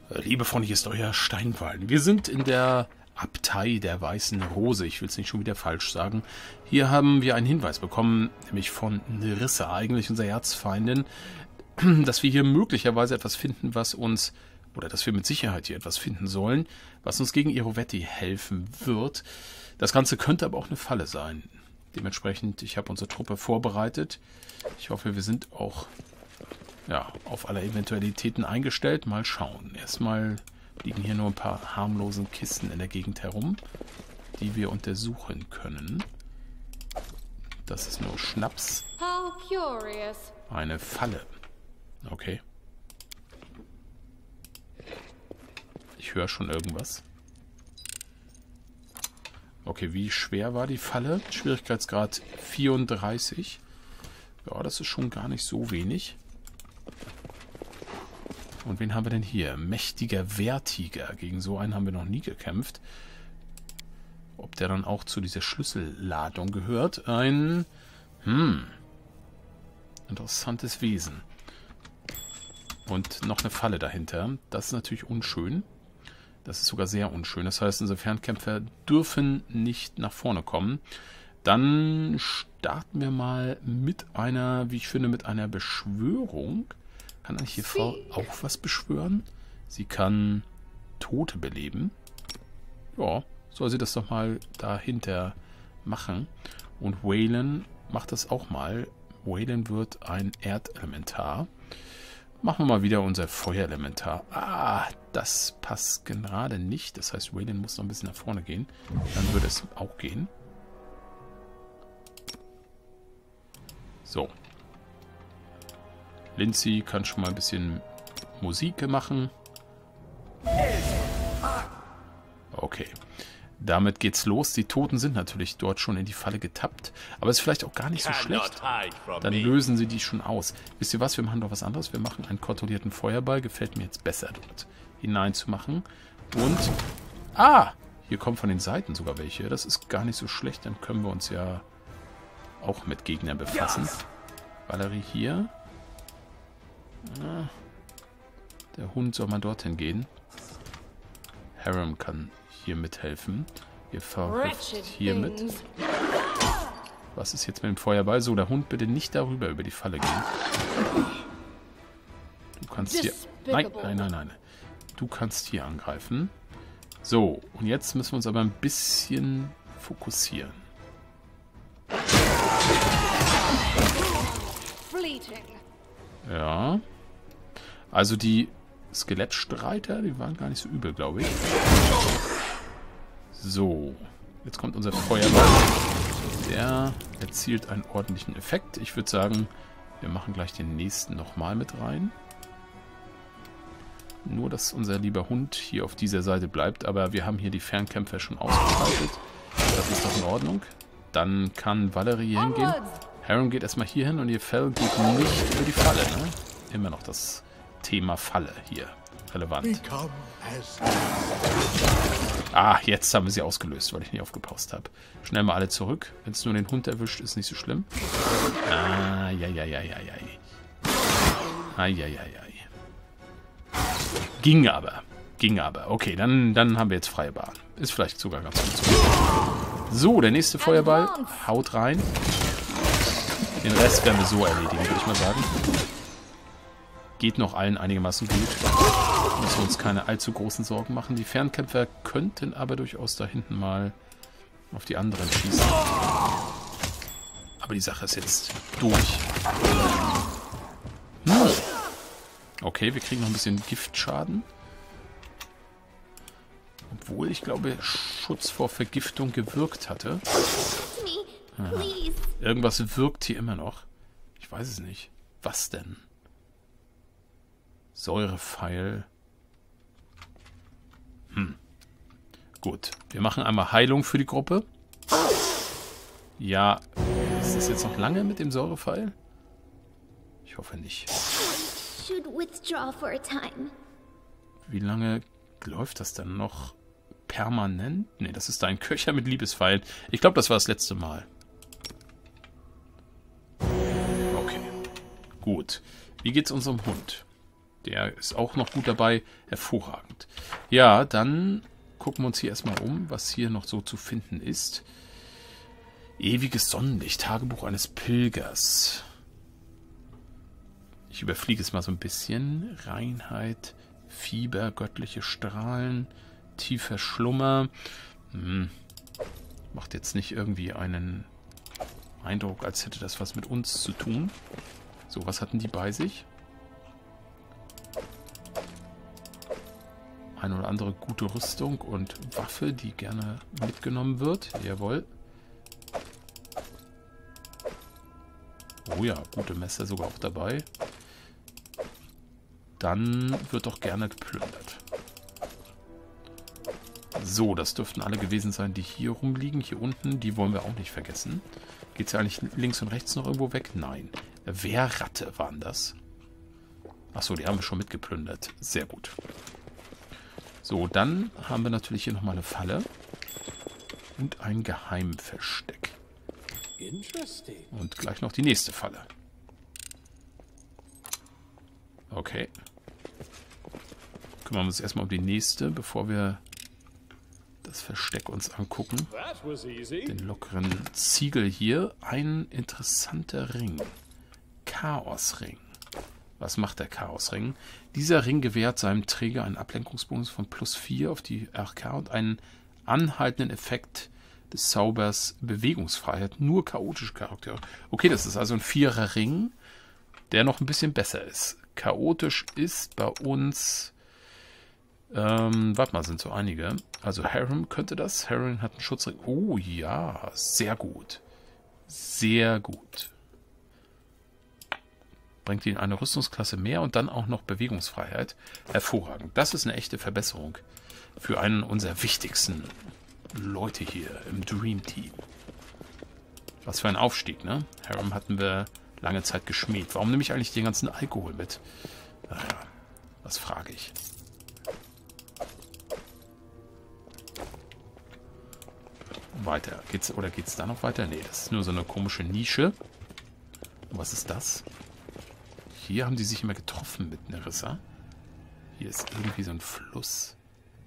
Liebe Freunde, hier ist euer Steinwalden. Wir sind in der Abtei der Weißen Rose. Ich will es nicht schon wieder falsch sagen. Hier haben wir einen Hinweis bekommen, nämlich von Nerissa, eigentlich unserer Erzfeindin, dass wir hier möglicherweise etwas finden, was uns, oder dass wir mit Sicherheit hier etwas finden sollen, was uns gegen Irovetti helfen wird. Das Ganze könnte aber auch eine Falle sein. Dementsprechend, ich habe unsere Truppe vorbereitet. Ich hoffe, wir sind auch auf alle Eventualitäten eingestellt. Mal schauen. Erstmal liegen hier nur ein paar harmlosen Kisten in der Gegend herum, die wir untersuchen können. Das ist nur Schnaps. Eine Falle. Okay. Ich höre schon irgendwas. Okay, wie schwer war die Falle? Schwierigkeitsgrad 34. Ja, das ist schon gar nicht so wenig. Und wen haben wir denn hier? Mächtiger Wehrtiger. Gegen so einen haben wir noch nie gekämpft. Ob der dann auch zu dieser Schlüsselladung gehört? Ein interessantes Wesen. Und noch eine Falle dahinter. Das ist natürlich unschön. Das ist sogar sehr unschön. Das heißt, unsere Fernkämpfer dürfen nicht nach vorne kommen. Dann starten wir mal mit einer, wie ich finde, mit einer Beschwörung. Kann eigentlich die Frau auch was beschwören? Sie kann Tote beleben. Ja, soll sie das doch mal dahinter machen. Und Waylon macht das auch mal. Waylon wird ein Erdelementar. Machen wir mal wieder unser Feuerelementar. Ah, das passt gerade nicht. Das heißt, Waylon muss noch ein bisschen nach vorne gehen. Dann würde es auch gehen. So. Lindsay kann schon mal ein bisschen Musik machen. Okay. Damit geht's los. Die Toten sind natürlich dort schon in die Falle getappt. Aber ist vielleicht auch gar nicht so schlecht. Dann lösen sie die schon aus. Wisst ihr was? Wir machen doch was anderes. Wir machen einen kontrollierten Feuerball. Gefällt mir jetzt besser, dort hineinzumachen. Und... Ah! Hier kommen von den Seiten sogar welche. Das ist gar nicht so schlecht. Dann können wir uns ja auch mit Gegnern befassen. Valerie hier. Der Hund soll mal dorthin gehen. Harem kann hier mithelfen. Ihr verrückt hier mit. Was ist jetzt mit dem Feuerball? So, der Hund bitte nicht darüber über die Falle gehen. Du kannst hier... Nein, nein, nein, nein. Du kannst hier angreifen. So, und jetzt müssen wir uns aber ein bisschen fokussieren. Ja. Also die Skelettstreiter, die waren gar nicht so übel, glaube ich. So. Jetzt kommt unser Feuerball. Der erzielt einen ordentlichen Effekt. Ich würde sagen, wir machen gleich den nächsten nochmal mit rein. Nur, dass unser lieber Hund hier auf dieser Seite bleibt. Aber wir haben hier die Fernkämpfer schon ausgeschaltet. Das ist doch in Ordnung. Dann kann Valerie hier hingehen. Harem geht erstmal hier hin und ihr Fell geht nicht über die Falle, ne? Immer noch das Thema Falle hier relevant. Ah, jetzt haben wir sie ausgelöst, weil ich nicht aufgepasst habe. Schnell mal alle zurück. Wenn es nur den Hund erwischt, ist nicht so schlimm. Ah, ja. Ging aber. Okay, dann haben wir jetzt freie Bahn. Ist vielleicht sogar ganz gut so. Der nächste Feuerball. Haut rein. Den Rest werden wir so erledigen, würde ich mal sagen. Geht noch allen einigermaßen gut. Müssen wir uns keine allzu großen Sorgen machen. Die Fernkämpfer könnten aber durchaus da hinten mal auf die anderen schießen. Aber die Sache ist jetzt durch. Okay, wir kriegen noch ein bisschen Giftschaden. Obwohl, ich glaube, Schutz vor Vergiftung gewirkt hatte. Aha. Irgendwas wirkt hier immer noch. Ich weiß es nicht. Was denn? Säurepfeil. Gut. Wir machen einmal Heilung für die Gruppe. Ja. Ist das jetzt noch lange mit dem Säurepfeil? Ich hoffe nicht. Wie lange läuft das denn noch? Permanent? Ne, das ist ein Köcher mit Liebespfeilen. Ich glaube, das war das letzte Mal. Okay. Gut. Wie geht's unserem Hund? Der ist auch noch gut dabei. Hervorragend. Ja, dann gucken wir uns hier erstmal um, was hier noch so zu finden ist. Ewiges Sonnenlicht, Tagebuch eines Pilgers. Ich überfliege es mal so ein bisschen. Reinheit, Fieber, göttliche Strahlen, tiefer Schlummer. Macht jetzt nicht irgendwie einen Eindruck, als hätte das was mit uns zu tun. So, was hatten die bei sich? Eine oder andere gute Rüstung und Waffe, die gerne mitgenommen wird. Jawohl. Oh ja, gute Messer sogar auch dabei. Dann wird doch gerne geplündert. So, das dürften alle gewesen sein, die hier rumliegen. Hier unten, die wollen wir auch nicht vergessen. Geht es ja eigentlich links und rechts noch irgendwo weg? Nein. Wehrratte waren das. Achso, die haben wir schon mitgeplündert. Sehr gut. So, dann haben wir natürlich hier nochmal eine Falle. Und ein Geheimversteck. Und gleich noch die nächste Falle. Okay. Kümmern wir uns erstmal um die nächste, bevor wir das Versteck uns angucken. Den lockeren Ziegel hier. Ein interessanter Ring. Chaosring. Was macht der Chaosring? Dieser Ring gewährt seinem Träger einen Ablenkungsbonus von +4 auf die RK und einen anhaltenden Effekt des Zaubers Bewegungsfreiheit. Nur chaotische Charaktere. Okay, das ist also ein 4er Ring, der noch ein bisschen besser ist. Chaotisch ist bei uns... warte mal, sind so einige. Also Harren könnte das. Harren hat einen Schutzring. Oh ja, sehr gut. Sehr gut. Bringt ihn eine Rüstungsklasse mehr und dann auch noch Bewegungsfreiheit. Hervorragend. Das ist eine echte Verbesserung für einen unserer wichtigsten Leute hier im Dream Team. Was für ein Aufstieg, ne? Harren hatten wir lange Zeit geschmäht. Warum nehme ich eigentlich den ganzen Alkohol mit? Naja, was frage ich. Weiter. Geht's da noch weiter? Nee, das ist nur so eine komische Nische. Und was ist das? Hier haben die sich immer getroffen mit Nerissa. Hier ist irgendwie so ein Fluss.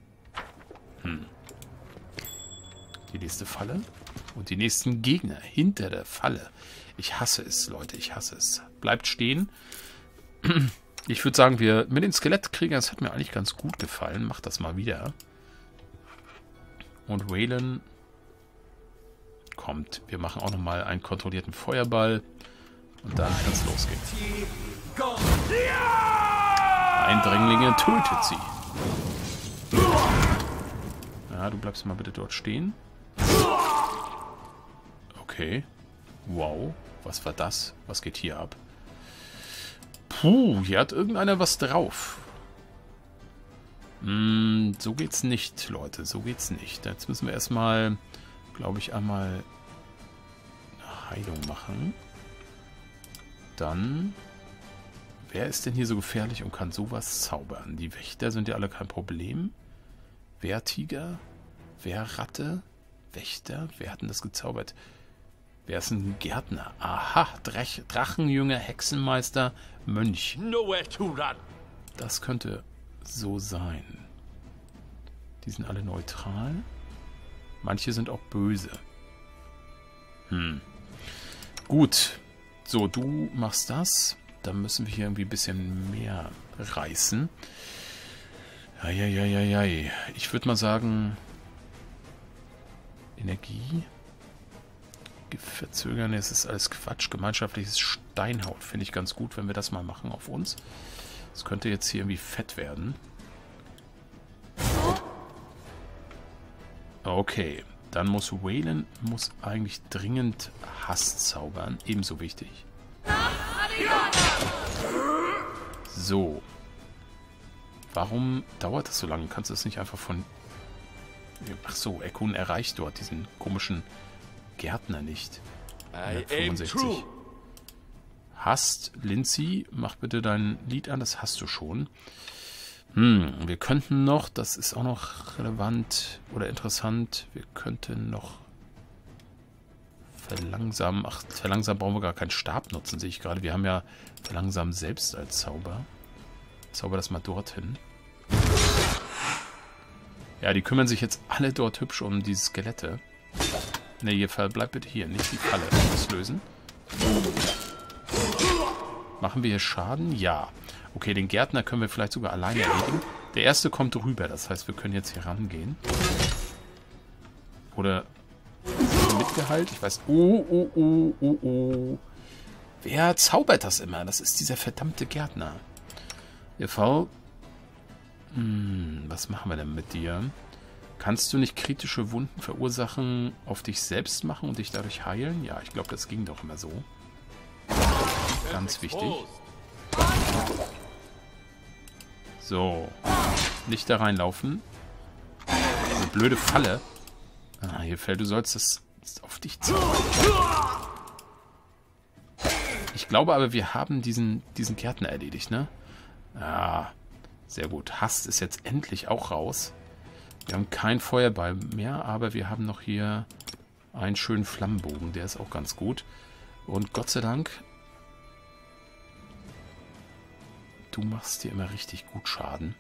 Die nächste Falle. Und die nächsten Gegner hinter der Falle. Ich hasse es, Leute. Ich hasse es. Bleibt stehen. Ich würde sagen, wir mit den Skelettkriegern, das hat mir eigentlich ganz gut gefallen. Macht das mal wieder. Und Waylon kommt. Wir machen auch nochmal einen kontrollierten Feuerball. Und dann kann es losgehen. Eindringlinge tötet sie. Ja, du bleibst mal bitte dort stehen. Okay. Wow. Was war das? Was geht hier ab? Puh, hier hat irgendeiner was drauf. So geht's nicht, Leute. So geht's nicht. Jetzt müssen wir erstmal, glaube ich, einmal eine Heilung machen. Dann... Wer ist denn hier so gefährlich und kann sowas zaubern? Die Wächter sind ja alle kein Problem. Wehrtiger? Wehrratte? Wächter? Wer hat denn das gezaubert? Wer ist ein Gärtner? Aha, Drachenjünger, Hexenmeister, Mönch. Das könnte so sein. Die sind alle neutral. Manche sind auch böse. Gut. So, du machst das. Dann müssen wir hier irgendwie ein bisschen mehr reißen. Eieieiei. Ich würde mal sagen... Energie... Verzögern, es ist alles Quatsch. Gemeinschaftliches Steinhaut finde ich ganz gut, wenn wir das mal machen auf uns. Das könnte jetzt hier irgendwie fett werden. Okay, dann muss Waylon eigentlich dringend Hass zaubern. Ebenso wichtig. So. Warum dauert das so lange? Kannst du das nicht einfach von... Ach so, Ekun erreicht dort diesen komischen... Gärtner nicht. 165. Hast, Lindsay, mach bitte dein Lied an, das hast du schon. Wir könnten noch, das ist auch noch relevant oder interessant, wir könnten noch verlangsamen. Ach, verlangsamen brauchen wir gar keinen Stab nutzen, sehe ich gerade. Wir haben ja verlangsamen selbst als Zauber. Zauber das mal dorthin. Ja, die kümmern sich jetzt alle dort hübsch um die Skelette. Ne, ihr bleibt bitte hier, nicht die Falle auslösen. Machen wir hier Schaden? Ja. Okay, den Gärtner können wir vielleicht sogar alleine erledigen. Der erste kommt rüber, das heißt, wir können jetzt hier rangehen. Oder mitgeheilt? Ich weiß. Oh. Wer zaubert das immer? Das ist dieser verdammte Gärtner. EV. Was machen wir denn mit dir? Kannst du nicht kritische Wunden verursachen, auf dich selbst machen und dich dadurch heilen? Ja, ich glaube, das ging doch immer so. Ganz wichtig. So. Nicht da reinlaufen. Eine blöde Falle. Ah, hier fällt, du sollst das auf dich zaubern. Ich glaube aber, wir haben diesen Gärtner erledigt, ne? Ja, sehr gut. Hast ist jetzt endlich auch raus. Wir haben keinen Feuerball mehr, aber wir haben noch hier einen schönen Flammenbogen. Der ist auch ganz gut. Und Gott sei Dank, du machst dir immer richtig gut Schaden.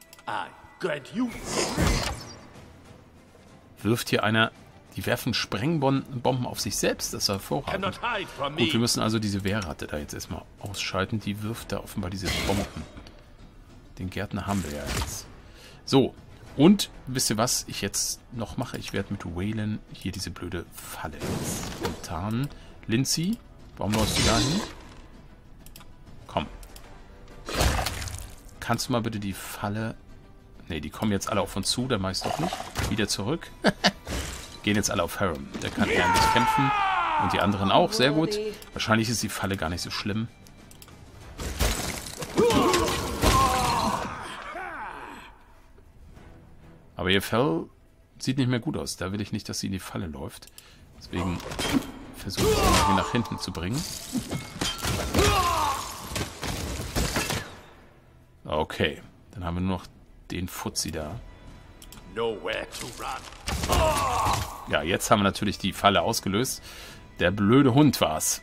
Wirft hier einer... Die werfen Sprengbomben auf sich selbst. Das ist hervorragend. Gut, wir müssen also diese Wehrratte da jetzt erstmal ausschalten. Die wirft da offenbar diese Bomben. Den Gärtner haben wir ja jetzt. So. Und, wisst ihr was ich jetzt noch mache? Ich werde mit Waylon hier diese blöde Falle spontan. Lindsay, warum läufst du da hin? Komm. Kannst du mal bitte die Falle... Ne, die kommen jetzt alle auf uns zu. Da mache ich es doch nicht. Wieder zurück. Gehen jetzt alle auf Harem. Der kann ordentlich kämpfen. Und die anderen auch. Sehr gut. Wahrscheinlich ist die Falle gar nicht so schlimm. Aber ihr Fell sieht nicht mehr gut aus. Da will ich nicht, dass sie in die Falle läuft. Deswegen versuche ich sie irgendwie nach hinten zu bringen. Okay. Dann haben wir nur noch den Fuzzi da. Ja, jetzt haben wir natürlich die Falle ausgelöst. Der blöde Hund war's.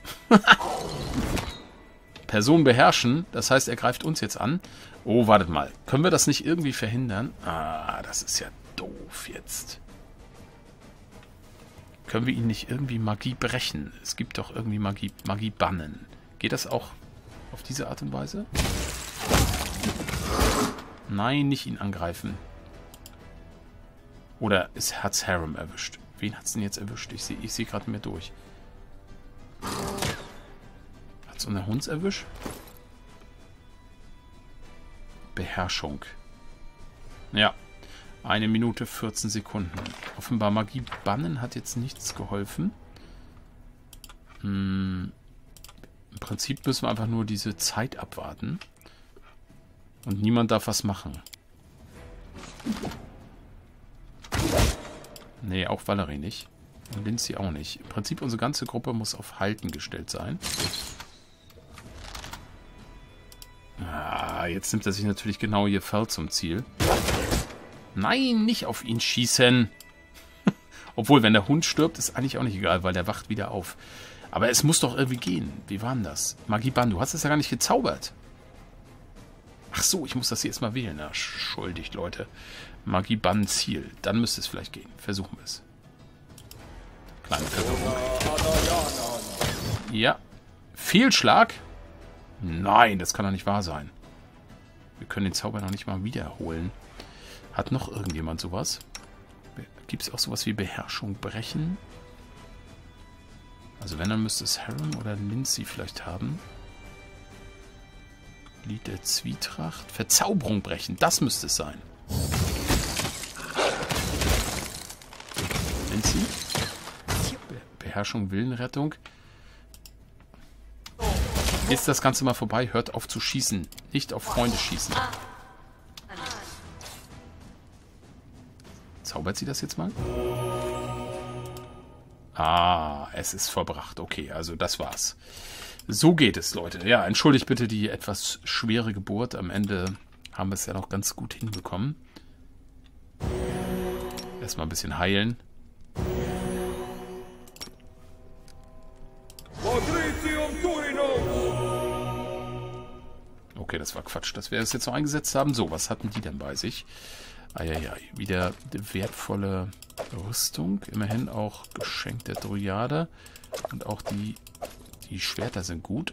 Person beherrschen, das heißt, er greift uns jetzt an. Oh, wartet mal. Können wir das nicht irgendwie verhindern? Ah, das ist ja doof jetzt. Können wir ihn nicht irgendwie Magie brechen? Es gibt doch irgendwie Magie bannen. Geht das auch auf diese Art und Weise? Nein, nicht ihn angreifen. Oder hat's Harem erwischt? Wen hat's denn jetzt erwischt? Ich sehe gerade mehr durch. Hat's unser Hund erwischt? Beherrschung. Ja. 1 Minute 14 Sekunden. Offenbar Magie bannen hat jetzt nichts geholfen. Im Prinzip müssen wir einfach nur diese Zeit abwarten. Und niemand darf was machen. Nee, auch Valerie nicht. Und Lindsay auch nicht. Im Prinzip unsere ganze Gruppe muss auf Halten gestellt sein. Ah, jetzt nimmt er sich natürlich genau ihr Fell zum Ziel. Nein, nicht auf ihn schießen. Obwohl, wenn der Hund stirbt, ist eigentlich auch nicht egal, weil der wacht wieder auf. Aber es muss doch irgendwie gehen. Wie war denn das? Magiebann, du hast es ja gar nicht gezaubert. Ach so, ich muss das hier erstmal wählen. Na, schuldig, Leute. Magiebann Ziel. Dann müsste es vielleicht gehen. Versuchen wir es. Kleine Verwirrung. Ja. Fehlschlag? Nein, das kann doch nicht wahr sein. Wir können den Zauber noch nicht mal wiederholen. Hat noch irgendjemand sowas? Gibt es auch sowas wie Beherrschung brechen? Also wenn, dann müsste es Harem oder Lindsay vielleicht haben. Lied der Zwietracht. Verzauberung brechen. Das müsste es sein. Lindsay. Beherrschung, Willenrettung. Ist das Ganze mal vorbei? Hört auf zu schießen. Nicht auf Freunde schießen. Zaubert sie das jetzt mal? Ah, es ist vollbracht. Okay, also das war's. So geht es, Leute. Ja, entschuldigt bitte die etwas schwere Geburt. Am Ende haben wir es ja noch ganz gut hinbekommen. Erstmal ein bisschen heilen. Okay, Okay, das war Quatsch, dass wir das jetzt noch eingesetzt haben. So, was hatten die denn bei sich? Eieiei, wieder wertvolle Rüstung. Immerhin auch Geschenk der Dryade. Und auch die Schwerter sind gut.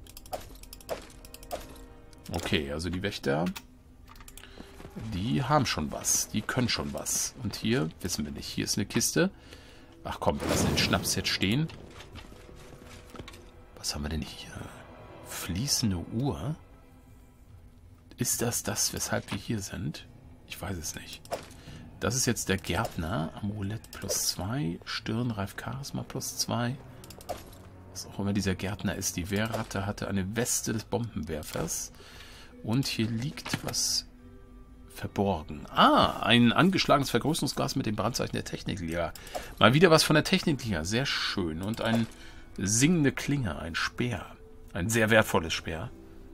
Okay, also die Wächter, die haben schon was. Die können schon was. Und hier, wissen wir nicht, hier ist eine Kiste. Ach komm, wir lassen den Schnaps jetzt stehen. Was haben wir denn hier? Fließende Uhr? Ist das, weshalb wir hier sind? Ich weiß es nicht. Das ist jetzt der Gärtner. Amulett +2. Stirnreif Charisma +2. Was auch immer dieser Gärtner ist. Die Wehrratte hatte eine Weste des Bombenwerfers. Und hier liegt was verborgen. Ah, ein angeschlagenes Vergrößerungsglas mit dem Brandzeichen der Technikliga. Mal wieder was von der Technikliga. Sehr schön. Und eine singende Klinge. Ein Speer. Ein sehr wertvolles Speer.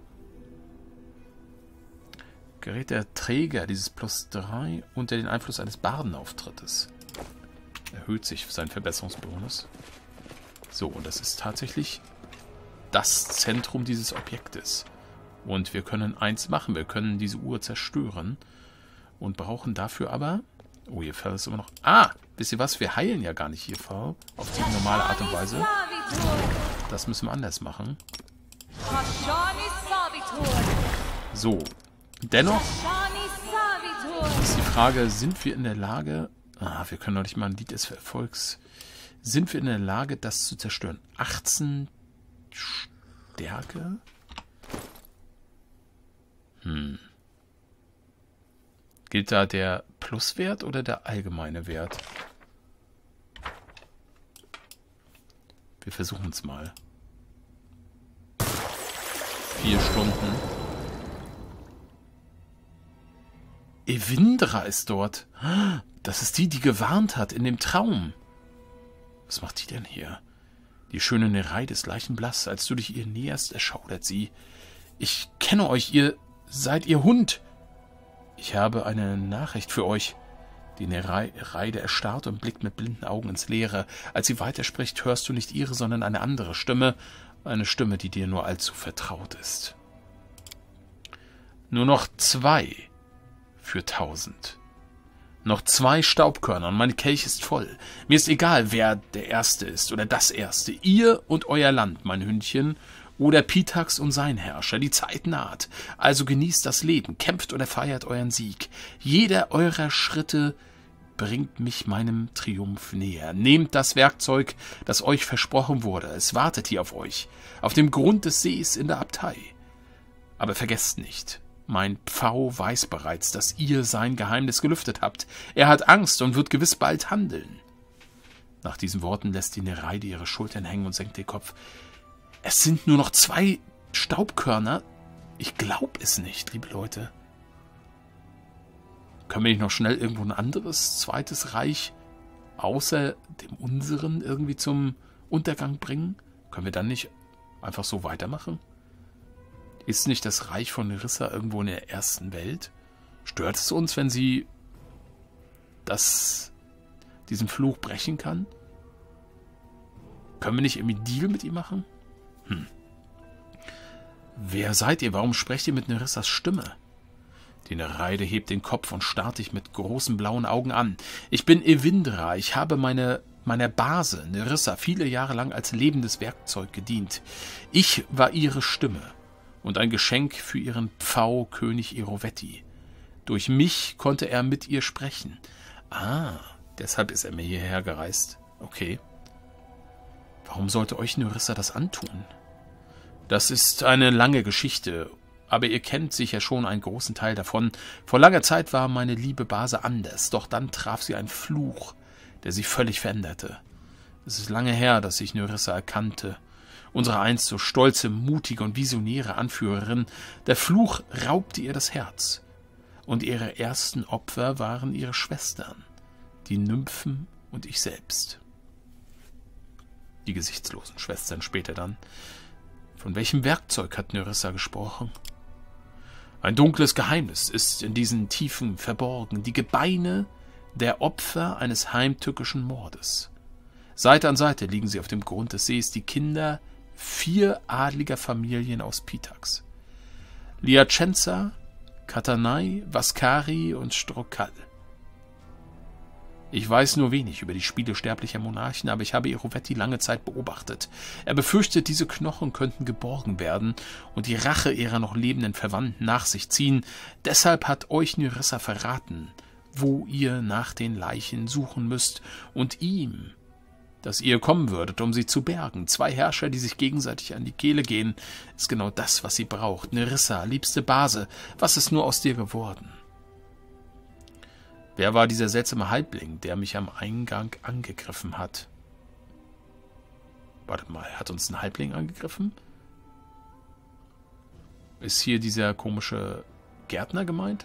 Gerät der Träger dieses +3 unter den Einfluss eines Bardenauftrittes. Erhöht sich sein Verbesserungsbonus. So, und das ist tatsächlich das Zentrum dieses Objektes. Und wir können eins machen. Wir können diese Uhr zerstören. Und brauchen dafür aber... Oh, hier fällt es immer noch... Ah, wisst ihr was? Wir heilen ja gar nicht hier auf die normale Art und Weise. Das müssen wir anders machen. So. Dennoch ist die Frage, sind wir in der Lage... Ah, wir können doch nicht mal ein Lied des Erfolgs... Sind wir in der Lage, das zu zerstören? 18 Stärke? Gilt da der Pluswert oder der allgemeine Wert? Wir versuchen es mal. 4 Stunden. Evindra ist dort. Das ist die, die gewarnt hat in dem Traum. Was macht die denn hier? Die schöne Nereide ist leichenblass. Als du dich ihr näherst, erschaudert sie. Ich kenne euch, ihr seid ihr Hund. Ich habe eine Nachricht für euch. Die Nereide erstarrt und blickt mit blinden Augen ins Leere. Als sie weiterspricht, hörst du nicht ihre, sondern eine andere Stimme. Eine Stimme, die dir nur allzu vertraut ist. Nur noch 2 für 1000. Noch 2 Staubkörner und mein Kelch ist voll. Mir ist egal, wer der Erste ist oder das Erste. Ihr und euer Land, mein Hündchen, oder Pitax und sein Herrscher. Die Zeit naht. Also genießt das Leben, kämpft oder feiert euren Sieg. Jeder eurer Schritte bringt mich meinem Triumph näher. Nehmt das Werkzeug, das euch versprochen wurde. Es wartet hier auf euch, auf dem Grund des Sees in der Abtei. Aber vergesst nicht, mein Pfau weiß bereits, dass ihr sein Geheimnis gelüftet habt. Er hat Angst und wird gewiss bald handeln. Nach diesen Worten lässt die Nereide ihre Schultern hängen und senkt den Kopf. Es sind nur noch 2 Staubkörner. Ich glaube es nicht, liebe Leute. Können wir nicht noch schnell irgendwo ein anderes zweites Reich außer dem unseren irgendwie zum Untergang bringen? Können wir dann nicht einfach so weitermachen? Ist nicht das Reich von Nerissa irgendwo in der ersten Welt? Stört es uns, wenn sie diesen Fluch brechen kann? Können wir nicht irgendwie einen Deal mit ihm machen? Wer seid ihr? Warum sprecht ihr mit Nerissas Stimme? Die Nereide hebt den Kopf und starrt dich mit großen blauen Augen an. Ich bin Evindra. Ich habe meiner Base, Nerissa, viele Jahre lang als lebendes Werkzeug gedient. Ich war ihre Stimme und ein Geschenk für ihren Pfau, König Irovetti. Durch mich konnte er mit ihr sprechen. Ah, deshalb ist er mir hierher gereist. Okay. Warum sollte euch Nerissa das antun? Das ist eine lange Geschichte, aber ihr kennt sicher schon einen großen Teil davon. Vor langer Zeit war meine liebe Base anders, doch dann traf sie ein Fluch, der sie völlig veränderte. Es ist lange her, dass ich Nerissa erkannte. Unsere einst so stolze, mutige und visionäre Anführerin. Der Fluch raubte ihr das Herz. Und ihre ersten Opfer waren ihre Schwestern, die Nymphen und ich selbst. Die gesichtslosen Schwestern später dann. Von welchem Werkzeug hat Nerissa gesprochen? Ein dunkles Geheimnis ist in diesen Tiefen verborgen. Die Gebeine der Opfer eines heimtückischen Mordes. Seite an Seite liegen sie auf dem Grund des Sees, die Kinder 4 adliger Familien aus Pitax. Liacenza, Catanei, Vascari und Strokal. Ich weiß nur wenig über die Spiele sterblicher Monarchen, aber ich habe Irovetti lange Zeit beobachtet. Er befürchtet, diese Knochen könnten geborgen werden und die Rache ihrer noch lebenden Verwandten nach sich ziehen. Deshalb hat euch Nerissa verraten, wo ihr nach den Leichen suchen müsst und ihm, dass ihr kommen würdet, um sie zu bergen. 2 Herrscher, die sich gegenseitig an die Kehle gehen, ist genau das, was sie braucht. Nerissa, liebste Base, was ist nur aus dir geworden? Wer war dieser seltsame Halbling, der mich am Eingang angegriffen hat? Warte mal, hat uns ein Halbling angegriffen? Ist hier dieser komische Gärtner gemeint?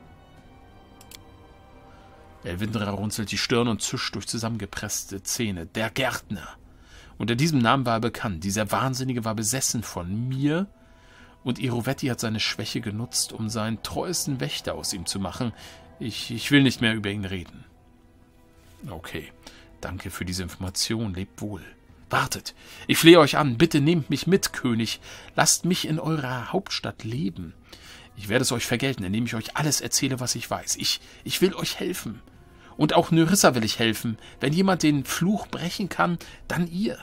Elvindra runzelt die Stirn und zischt durch zusammengepresste Zähne. Der Gärtner. Unter diesem Namen war er bekannt. Dieser Wahnsinnige war besessen von mir und Irovetti hat seine Schwäche genutzt, um seinen treuesten Wächter aus ihm zu machen. Ich will nicht mehr über ihn reden. Okay, danke für diese Information. Lebt wohl. Wartet, ich flehe euch an. Bitte nehmt mich mit, König. Lasst mich in eurer Hauptstadt leben. Ich werde es euch vergelten, indem ich euch alles erzähle, was ich weiß. Ich will euch helfen. Und auch Nerissa will ich helfen. Wenn jemand den Fluch brechen kann, dann ihr.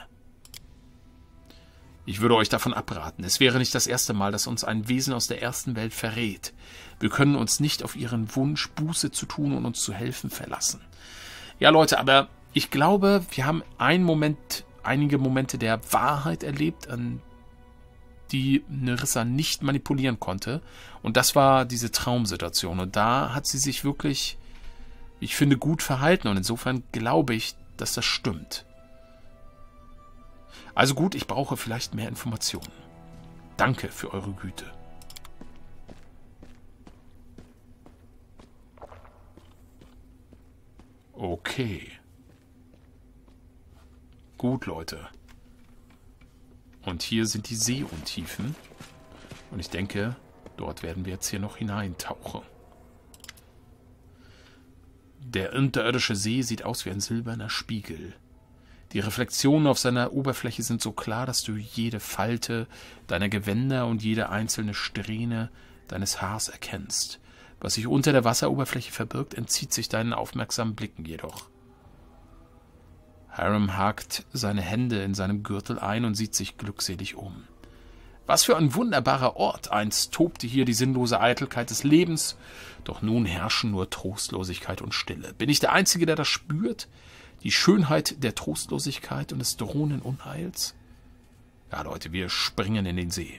Ich würde euch davon abraten. Es wäre nicht das erste Mal, dass uns ein Wesen aus der ersten Welt verrät. Wir können uns nicht auf ihren Wunsch, Buße zu tun und uns zu helfen, verlassen. Ja, Leute, aber ich glaube, wir haben einige Momente der Wahrheit erlebt, an die Nerissa nicht manipulieren konnte. Und das war diese Traumsituation. Und da hat sie sich wirklich, ich finde, gut verhalten. Und insofern glaube ich, dass das stimmt. Also gut, ich brauche vielleicht mehr Informationen. Danke für eure Güte. Okay. Gut, Leute. Und hier sind die Seeuntiefen. Und ich denke, dort werden wir jetzt hier noch hineintauchen. Der unterirdische See sieht aus wie ein silberner Spiegel. Die Reflexionen auf seiner Oberfläche sind so klar, dass du jede Falte deiner Gewänder und jede einzelne Strähne deines Haars erkennst. Was sich unter der Wasseroberfläche verbirgt, entzieht sich deinen aufmerksamen Blicken jedoch. Hiram hakt seine Hände in seinem Gürtel ein und sieht sich glückselig um. Was für ein wunderbarer Ort! Einst tobte hier die sinnlose Eitelkeit des Lebens, doch nun herrschen nur Trostlosigkeit und Stille. Bin ich der Einzige, der das spürt? Die Schönheit der Trostlosigkeit und des drohenden Unheils? Ja, Leute, wir springen in den See.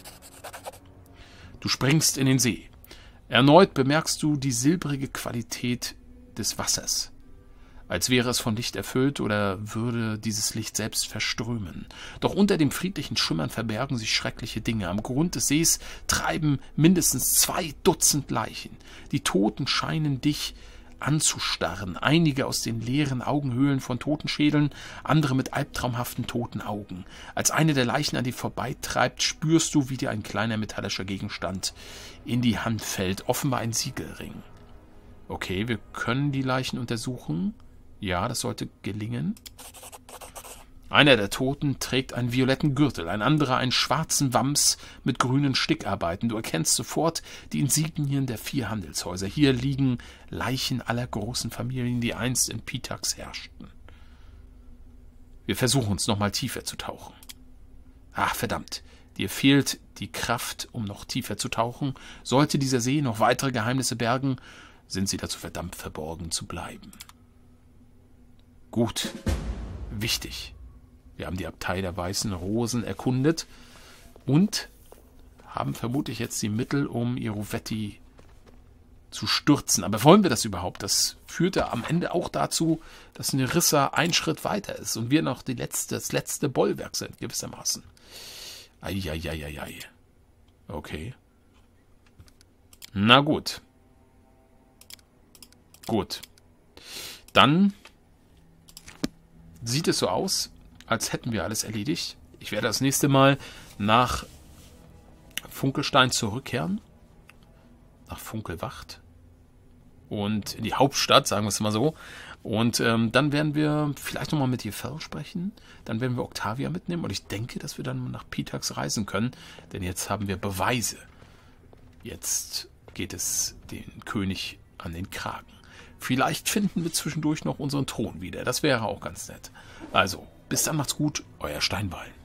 Du springst in den See. Erneut bemerkst du die silbrige Qualität des Wassers. Als wäre es von Licht erfüllt oder würde dieses Licht selbst verströmen. Doch unter dem friedlichen Schimmern verbergen sich schreckliche Dinge. Am Grund des Sees treiben mindestens 2 Dutzend Leichen. Die Toten scheinen dich anzustarren. Einige aus den leeren Augenhöhlen von Totenschädeln, andere mit albtraumhaften toten Augen. Als eine der Leichen an dir vorbeitreibt, spürst du, wie dir ein kleiner metallischer Gegenstand in die Hand fällt. Offenbar ein Siegelring. Okay, wir können die Leichen untersuchen. Ja, das sollte gelingen. Einer der Toten trägt einen violetten Gürtel, ein anderer einen schwarzen Wams mit grünen Stickarbeiten. Du erkennst sofort die Insignien der 4 Handelshäuser. Hier liegen Leichen aller großen Familien, die einst in Pitax herrschten. Wir versuchen uns nochmal tiefer zu tauchen. Ach, verdammt. Dir fehlt die Kraft, um noch tiefer zu tauchen. Sollte dieser See noch weitere Geheimnisse bergen, sind sie dazu verdammt, verborgen zu bleiben. Gut. Wichtig. Wir haben die Abtei der Weißen Rosen erkundet und haben vermutlich jetzt die Mittel, um Irovetti zu stürzen. Aber wollen wir das überhaupt? Das führte am Ende auch dazu, dass Nerissa einen Schritt weiter ist und wir noch das letzte Bollwerk sind, gewissermaßen. Eieieiei. Okay. Na gut. Gut. Dann sieht es so aus, als hätten wir alles erledigt. Ich werde das nächste Mal nach Funkelstein zurückkehren. Nach Funkelwacht. Und in die Hauptstadt, sagen wir es mal so. Und dann werden wir vielleicht nochmal mit Jefel sprechen. Dann werden wir Octavia mitnehmen. Und ich denke, dass wir dann nach Pitax reisen können. Denn jetzt haben wir Beweise Jetzt geht es den König an den Kragen. Vielleicht finden wir zwischendurch noch unseren Thron wieder. Das wäre auch ganz nett. Also, bis dann, macht's gut, euer Steinbeil.